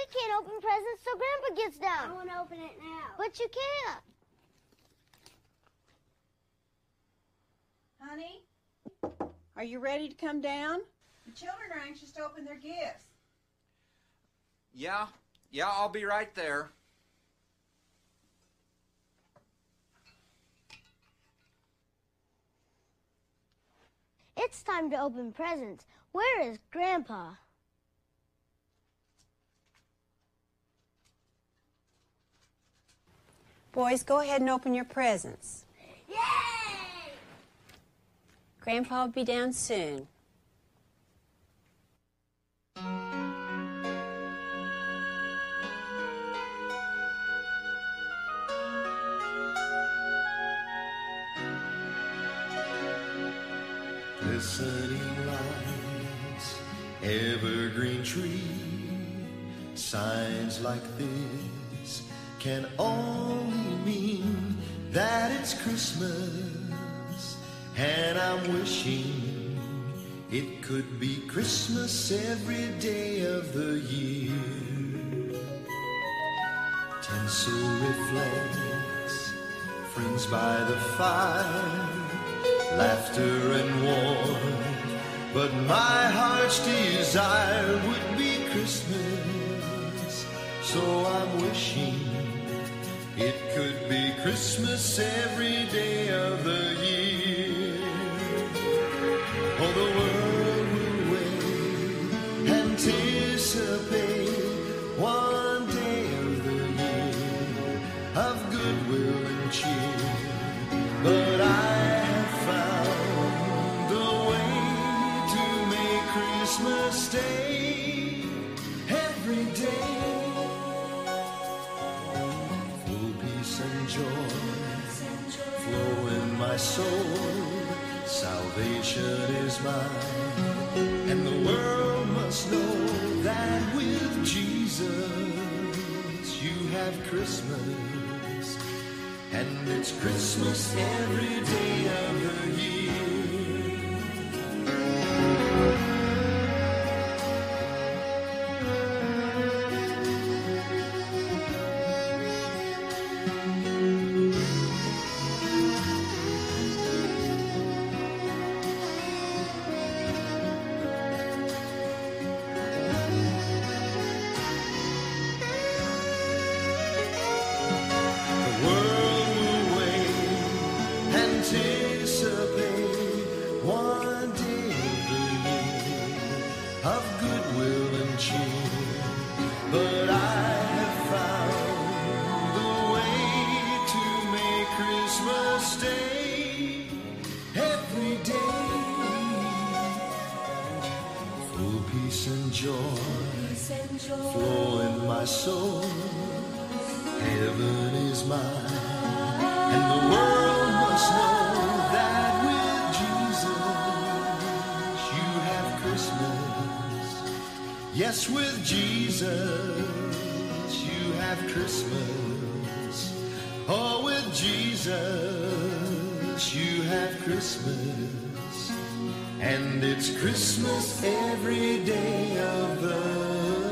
We can't open presents till Grandpa gets down. I want to open it now. But you can't. Honey, are you ready to come down? The children are anxious to open their gifts. Yeah, I'll be right there. It's time to open presents. Where is Grandpa? Boys, go ahead and open your presents. Yay! Grandpa will be down soon. Glistening lights, evergreen tree, signs like this can only mean that it's Christmas, and I'm wishing it could be Christmas every day of the year. Tinsel reflects, friends by the fire, laughter and warmth, but my heart's desire would be Christmas, so I'm wishing it could be Christmas every day of the year. Oh, the world will wait, anticipate one day of the year of goodwill and cheer, but I have found a way to make Christmas Day every day. Full peace and joy flow in my soul. Salvation is mine, and the world must know that with Jesus you have Christmas, and it's Christmas every day of the year. Flow in my soul, heaven is mine, and the world must know that with Jesus you have Christmas. Yes, with Jesus you have Christmas. Oh, with Jesus you have Christmas, and it's Christmas every day of the year.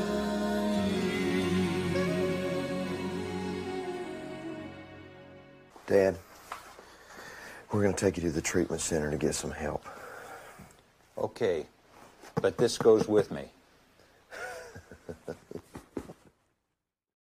Dad, we're going to take you to the treatment center to get some help. Okay, but this goes with me.